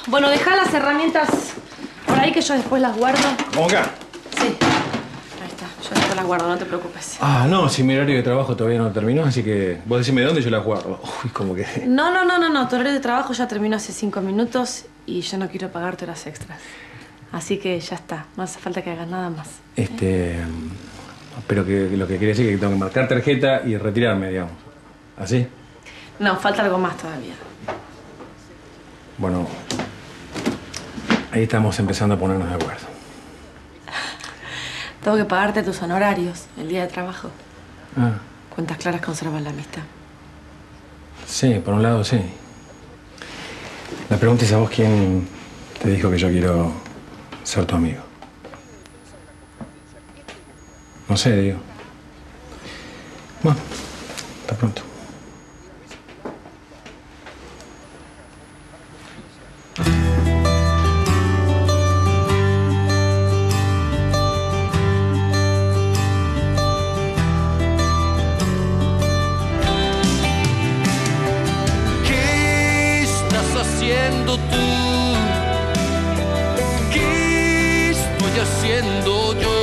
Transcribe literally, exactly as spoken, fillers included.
Bueno, dejá las herramientas por ahí que yo después las guardo. ¿Cómo acá? Sí. Ahí está. Yo después las guardo, no te preocupes. Ah, no, si mi horario de trabajo todavía no terminó, así que vos decime de dónde yo las guardo. Uy, como que... No, no, no, no, no. Tu horario de trabajo ya terminó hace cinco minutos y yo no quiero pagarte horas extras. Así que ya está. No hace falta que hagas nada más. Este... Pero que lo que quiere decir es que tengo que marcar tarjeta y retirarme, digamos. ¿Así? No, falta algo más todavía. Bueno, ahí estamos empezando a ponernos de acuerdo. Tengo que pagarte tus honorarios el día de trabajo. Ah. Cuentas claras conservan la amistad. Sí, por un lado sí. La pregunta es a vos quién te dijo que yo quiero ser tu amigo. No sé, digo. Bueno, hasta pronto. ¿Qué estás haciendo tú? ¿Qué estoy haciendo yo?